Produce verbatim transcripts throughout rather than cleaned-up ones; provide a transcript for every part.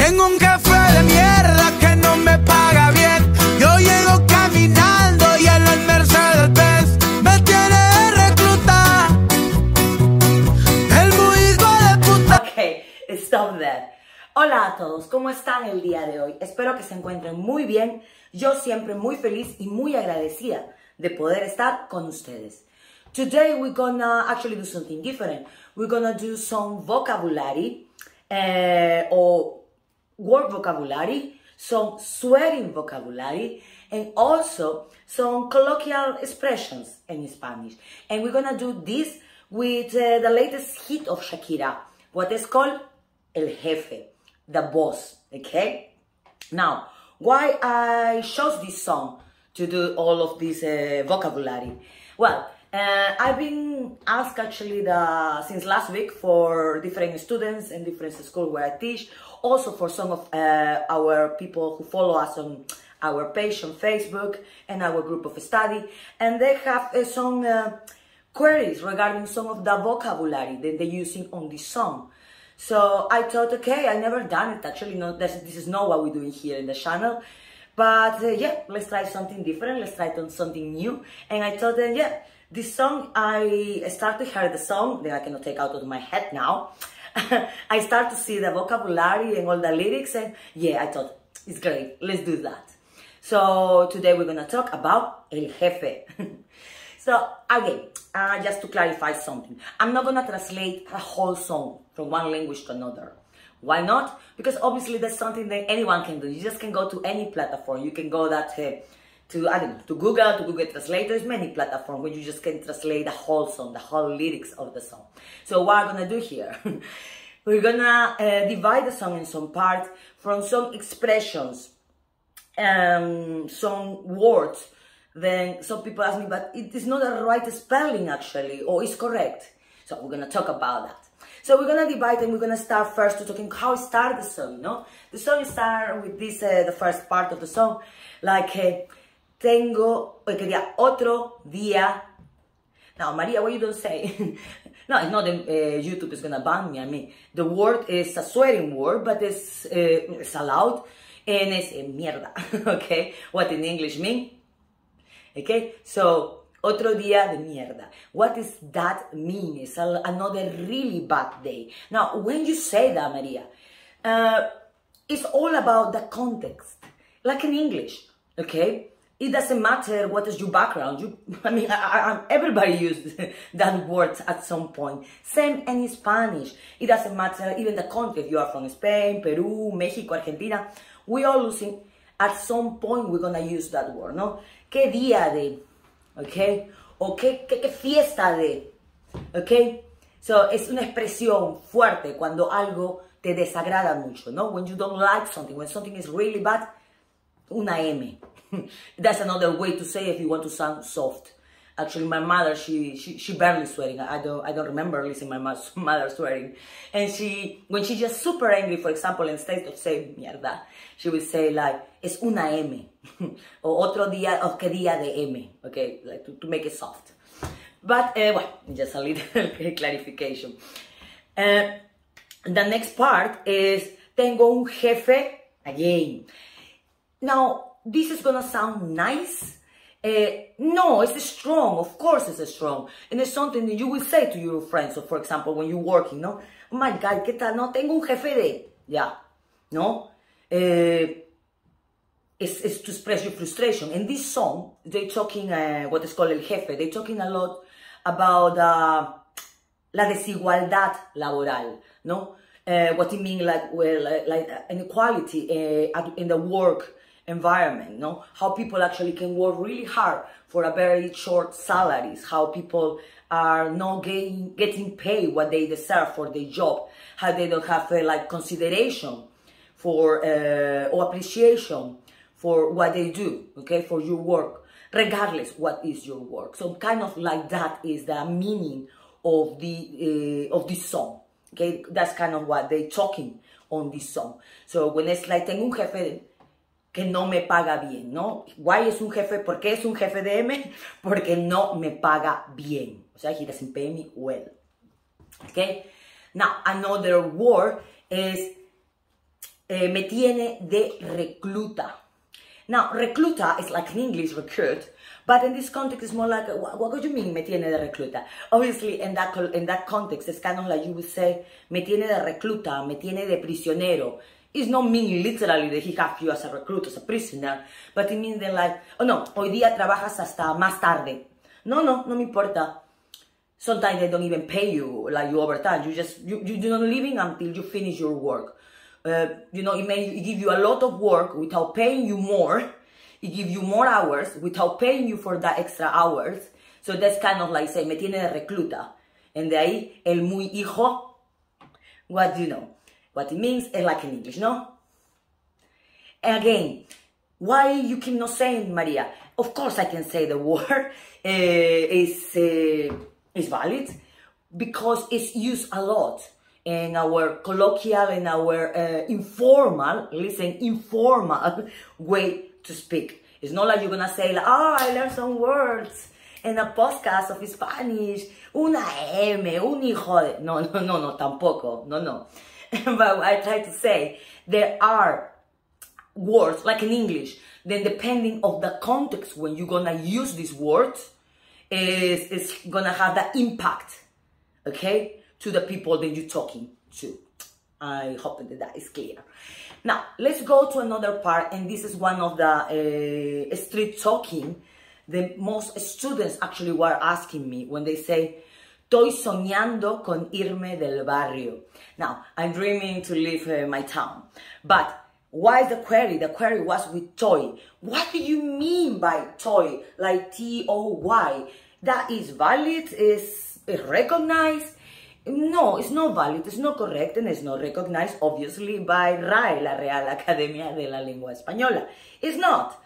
Tengo un jefe de mierda que no me paga bien. Yo llego caminando y en el Mercedes me tiene recluta. El muy hijo de puta. Ok, stop that. Hola a todos, ¿cómo están el día de hoy? Espero que se encuentren muy bien. Yo siempre muy feliz y muy agradecida de poder estar con ustedes. Today we're gonna actually do something different. We're gonna do some vocabulary uh, or word vocabulary, some swearing vocabulary, and also some colloquial expressions in Spanish. And we're gonna do this with uh, the latest hit of Shakira, what is called El Jefe, the boss, okay? Now, why I chose this song to do all of this uh, vocabulary? Well, uh, I've been asked actually the, since last week for different students in different schools where I teach, also for some of uh, our people who follow us on our page on Facebook and our group of study, and they have uh, some uh, queries regarding some of the vocabulary that they're using on this song. So I thought, okay, I never done it actually, no, this, this is not what we're doing here in the channel, but uh, yeah, let's try something different, let's try something new. And I thought that, yeah, this song, I started to hear the song that I cannot take out of my head now. I start to see the vocabulary and all the lyrics, and yeah, I thought, it's great, let's do that. So today we're gonna talk about El Jefe. So again, uh, just to clarify something, I'm not gonna translate a whole song from one language to another. Why not? Because obviously that's something that anyone can do. You just can go to any platform. You can go that uh, to, I don't know, to Google, to Google Translate. There's many platforms where you just can translate the whole song, the whole lyrics of the song. So what I'm gonna do here, we're gonna uh, divide the song in some parts from some expressions, um, some words. Then some people ask me, but it is not the right spelling actually, or it's correct. So we're gonna talk about that. So we're gonna divide and we're gonna start first to talking how it started the song, you know? The song starts with this, uh, the first part of the song, like, uh, Tengo, okay, Otro día. Now, Maria, what you don't say? No, it's not, uh, YouTube is gonna ban me, I mean, the word is a swearing word, but it's, uh, it's allowed, and it's uh, mierda, okay? What in English mean? Okay, so, otro día de mierda. What does that mean? It's a, another really bad day. Now, when you say that, Maria, uh, it's all about the context, like in English, okay? It doesn't matter what is your background. You, I mean, I, I, everybody uses that word at some point. Same in Spanish. It doesn't matter, even the country. If you are from Spain, Peru, Mexico, Argentina, we are losing, at some point we're going to use that word, no? ¿Qué día de? Okay? O qué, qué, qué fiesta de? Okay? So, es una expresión fuerte cuando algo te desagrada mucho, no? When you don't like something, when something is really bad, una M. That's another way to say if you want to sound soft. Actually, my mother, she she, she barely swearing. I don't I don't remember listening to my mother swearing. And she, when she's just super angry, for example, instead of saying mierda, she would say like, es una M. Or otro día, o qué día de M. Okay, like to, to make it soft. But, uh, well, just a little clarification. Uh, the next part is, tengo un jefe, again. Now, this is gonna sound nice. Uh, no, it's strong. Of course it's strong. And it's something that you will say to your friends. So, for example, when you're working, no? Oh my God, ¿qué tal? No, tengo un jefe de... Yeah. No? Uh, it's, it's to express your frustration. In this song, they're talking, uh, what is called el jefe. They're talking a lot about uh, la desigualdad laboral, no? Uh, what it means, like, well, like, like inequality uh, in the work environment, no? How people actually can work really hard for a very short salaries, how people are not getting, getting paid what they deserve for their job, how they don't have uh, like consideration for uh, or appreciation for what they do, okay, for your work, regardless what is your work. So kind of like that is the meaning of the uh, of this song, okay? That's kind of what they're talking on this song. So when it's like, tengo un jefe que no me paga bien, ¿no? Why es un jefe? ¿Por qué es un jefe de M? Porque no me paga bien. O sea, he doesn't pay me well. Okay? Now, another word is eh, me tiene de recluta. Now, recluta is like in English, recruit, but in this context, it's more like, what, what do you mean, me tiene de recluta? Obviously, in that, in that context, it's kind of like you would say, me tiene de recluta, me tiene de prisionero. It's not meaning literally that he have you as a recruit, as a prisoner, but it means that like, oh no, hoy día trabajas hasta más tarde. No, no, no me importa. Sometimes they don't even pay you, like you overtime. You just, you, you, you're not leaving until you finish your work. Uh, you know, it may give you a lot of work without paying you more. It gives you more hours without paying you for that extra hours. So that's kind of like say, me tiene de recluta. And de ahí, el muy hijo, what do you know? What it means is like in English, no? And again, why you keep not saying Maria? Of course I can say the word. Uh, it's, uh, it's valid because it's used a lot in our colloquial, in our uh, informal, listen, informal way to speak. It's not like you're gonna say, like, oh, I learned some words in a podcast of Spanish, una M, un hijo de... No, no, no, no, tampoco, no, no. But I try to say, there are words, like in English, then depending of the context when you're gonna use these words, is, is gonna have the impact, okay, to the people that you're talking to. I hope that that is clear. Now, let's go to another part, and this is one of the uh, street talking that most students actually were asking me when they say, estoy soñando con irme del barrio. Now, I'm dreaming to leave uh, my town, but why is the query? The query was with toy. What do you mean by toy? Like T O Y. That is valid, is recognized? No, it's not valid, it's not correct, and it's not recognized, obviously, by R A E, la Real Academia de la Lengua Española. It's not.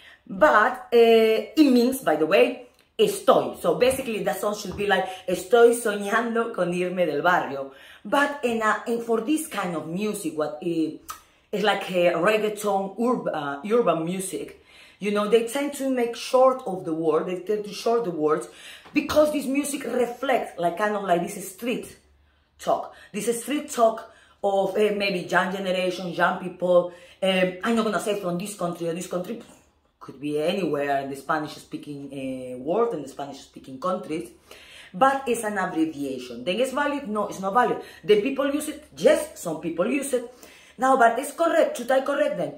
But uh, it means, by the way, estoy. So basically, the song should be like, estoy soñando con irme del barrio. But in a, in, for this kind of music, what is like a reggaeton, urban, uh, urban music, you know, they tend to make short of the word, they tend to short the words, because this music reflects like kind of like this street talk. This street talk of uh, maybe young generation, young people. Um, I'm not going to say from this country or this country. Could be anywhere in the Spanish-speaking uh, world, in the Spanish-speaking countries. But it's an abbreviation. Then it's valid? No, it's not valid. Then people use it? Yes, some people use it. Now, but it's correct. Should I correct them?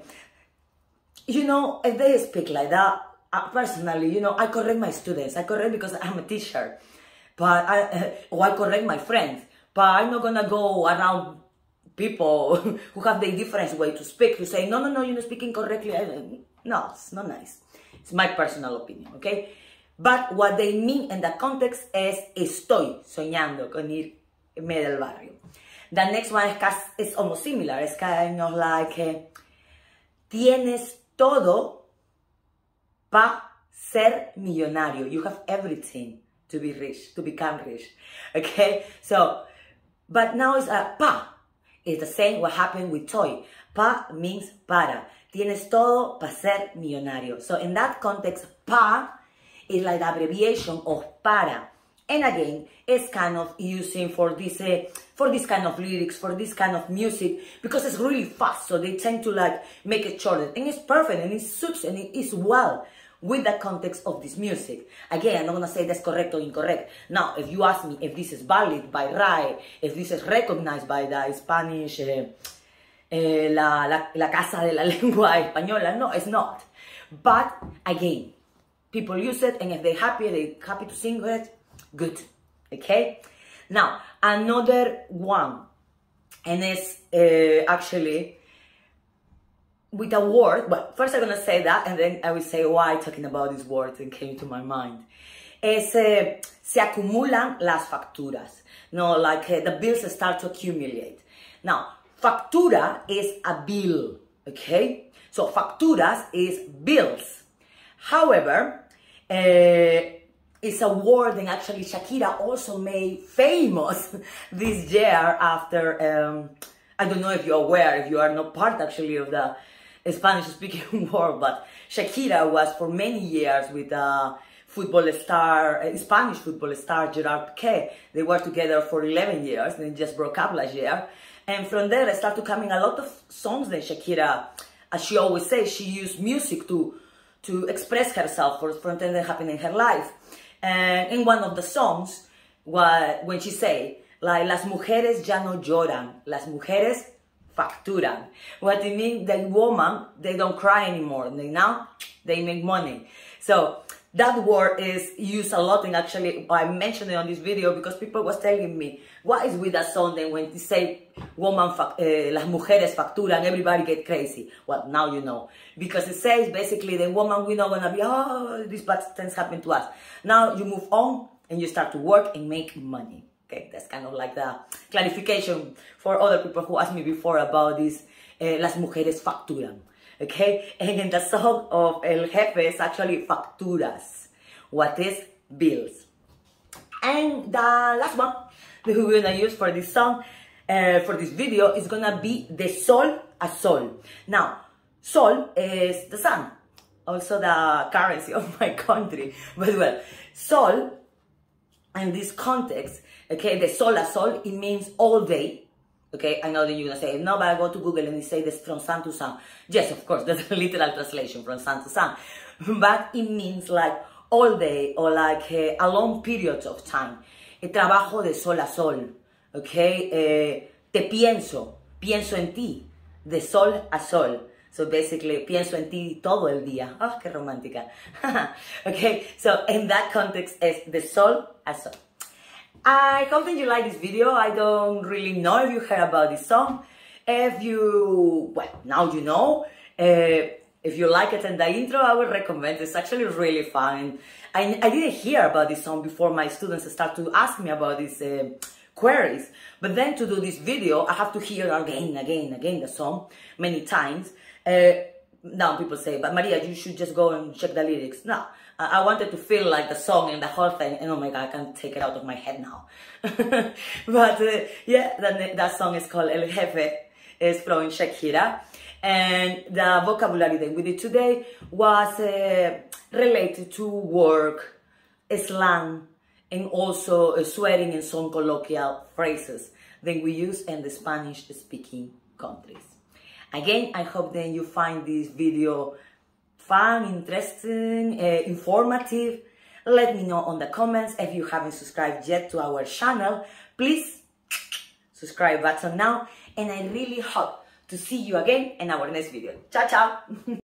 You know, if they speak like that, Uh, personally, you know, I correct my students. I correct because I'm a teacher. But I, uh, or I correct my friends. But I'm not gonna go around people who have the different way to speak to say, no, no, no, you're not speaking correctly. No, it's not nice. It's my personal opinion, okay? But what they mean in the context is estoy soñando con irme del barrio. The next one is, is almost similar. It's kind of like, uh, tienes todo pa ser millonario. You have everything to be rich, to become rich. Okay? So, but now it's a pa. It's the same what happened with toy. Pa means para. Tienes todo pa ser millonario. So in that context, pa is like the abbreviation of para. And again, it's kind of using for this, uh, for this kind of lyrics, for this kind of music, because it's really fast. So they tend to like make it shorter. And it's perfect, and it suits, and it is well with the context of this music. Again, I'm not going to say that's correct or incorrect. Now, if you ask me if this is valid by R A E, if this is recognized by the Spanish, uh, uh, la, la, la Casa de la Lengua Española, no, it's not. But, again, people use it, and if they're happy, they're happy to sing it, good. Okay? Now, another one, and it's uh, actually with a word. Well, first I'm going to say that, and then I will say why talking about this word and came to my mind. Es, uh, se acumulan las facturas. No, like uh, the bills start to accumulate. Now, factura is a bill, okay? So, facturas is bills. However, uh, it's a word, and actually Shakira also made famous this year after, um, I don't know if you're aware, if you are not part actually of the Spanish-speaking world, but Shakira was for many years with a football star, a Spanish football star, Gerard Piqué. They were together for eleven years, and they just broke up last year. And from there, I started coming a lot of songs that Shakira, as she always says, she used music to, to express herself for something that happened in her life. And in one of the songs, what, when she say, like, las mujeres ya no lloran, las mujeres facturan. What it means, the woman, they don't cry anymore. They now, they make money. So that word is used a lot, and actually I mentioned it on this video because people was telling me, what is with that song then when they say woman, uh, las mujeres facturan, everybody get crazy. Well, now you know. Because it says basically the woman, we're not gonna be, oh, these bad things happen to us. Now you move on and you start to work and make money. Okay, that's kind of like the clarification for other people who asked me before about this, uh, las mujeres facturan. Okay, and in the song of El Jefe is actually facturas, what is bills. And the last one that we're gonna use for this song, uh, for this video, is gonna be de sol a sol. Now, sol is the sun, also the currency of my country, but well, sol, in this context, okay, de sol a sol, it means all day. Okay, I know that you're gonna say, no, but I go to Google and it says this from sun to sun. Yes, of course, that's a literal translation from sun to sun. But it means like all day or like uh, a long period of time. El trabajo de sol a sol. Okay, eh, te pienso, pienso en ti, de sol a sol. So basically, pienso en ti todo el día. Oh, qué romántica. Okay, so in that context, es de sol a sol. I hope that you like this video. I don't really know if you heard about this song. If you, well, now you know. Uh, if you like it in the intro, I would recommend it. It's actually really fun. I, I didn't hear about this song before my students start to ask me about these uh, queries. But then to do this video, I have to hear again, again, again the song many times. Uh, now people say, but Maria, you should just go and check the lyrics. No. I wanted to feel like the song and the whole thing, and oh my god, I can't take it out of my head now. But uh, yeah, that, that song is called El Jefe, it's from Shakira, and the vocabulary that we did today was uh, related to work, slang, and also uh, swearing and some colloquial phrases that we use in the Spanish-speaking countries. Again, I hope that you find this video fun, interesting, uh, informative. Let me know on the comments. If you haven't subscribed yet to our channel, please subscribe button now, and I really hope to see you again in our next video. Ciao, ciao!